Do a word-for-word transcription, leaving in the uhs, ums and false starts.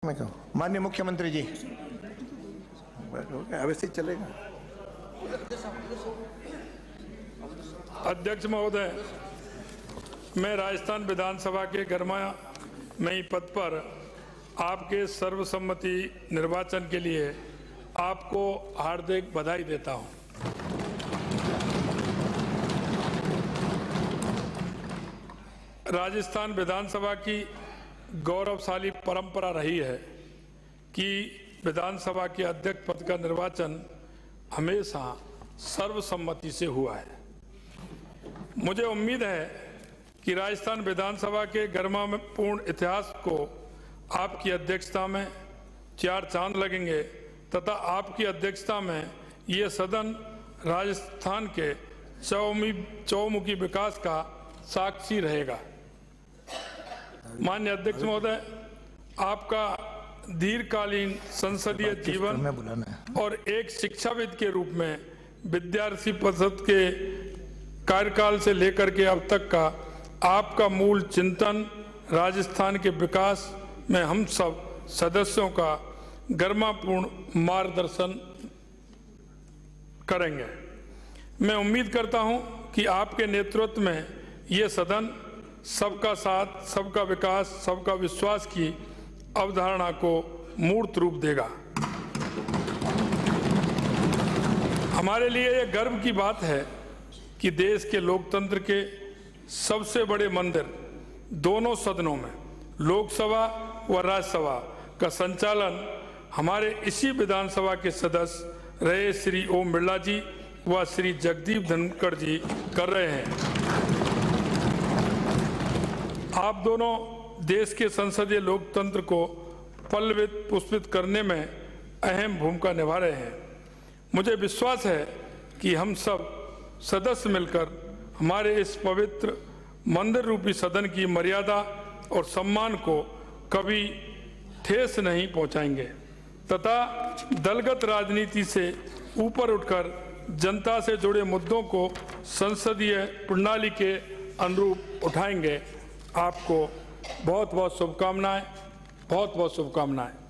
मैं कहूँ माननीय मुख्यमंत्री जी, अवश्य चलेगा। अध्यक्ष महोदय, मैं राजस्थान विधानसभा के गर्मामयी पद पर आपके सर्वसम्मति निर्वाचन के लिए आपको हार्दिक बधाई देता हूं। राजस्थान विधानसभा की गौरवशाली परंपरा रही है कि विधानसभा के अध्यक्ष पद का निर्वाचन हमेशा सर्वसम्मति से हुआ है। मुझे उम्मीद है कि राजस्थान विधानसभा के गरिमापूर्ण इतिहास को आपकी अध्यक्षता में चार चांद लगेंगे तथा आपकी अध्यक्षता में ये सदन राजस्थान के चौमुखी चौमुखी विकास का साक्षी रहेगा। माननीय अध्यक्ष महोदय, आपका दीर्घकालीन संसदीय जीवन और एक शिक्षाविद के रूप में विद्यार्थी परिषद के कार्यकाल से लेकर के अब तक का आपका मूल चिंतन राजस्थान के विकास में हम सब सदस्यों का गरिमापूर्ण मार्गदर्शन करेंगे। मैं उम्मीद करता हूं कि आपके नेतृत्व में ये सदन सबका साथ, सबका विकास, सबका विश्वास की अवधारणा को मूर्त रूप देगा। हमारे लिए यह गर्व की बात है कि देश के लोकतंत्र के सबसे बड़े मंदिर दोनों सदनों में लोकसभा व राज्यसभा का संचालन हमारे इसी विधानसभा के सदस्य रहे श्री ओम बिरला जी व श्री जगदीप धनखड़ जी कर रहे हैं। आप दोनों देश के संसदीय लोकतंत्र को पल्लवित पुष्पित करने में अहम भूमिका निभा रहे हैं। मुझे विश्वास है कि हम सब सदस्य मिलकर हमारे इस पवित्र मंदिर रूपी सदन की मर्यादा और सम्मान को कभी ठेस नहीं पहुंचाएंगे तथा दलगत राजनीति से ऊपर उठकर जनता से जुड़े मुद्दों को संसदीय प्रणाली के अनुरूप उठाएंगे। आपको बहुत बहुत शुभकामनाएं, बहुत बहुत शुभकामनाएं।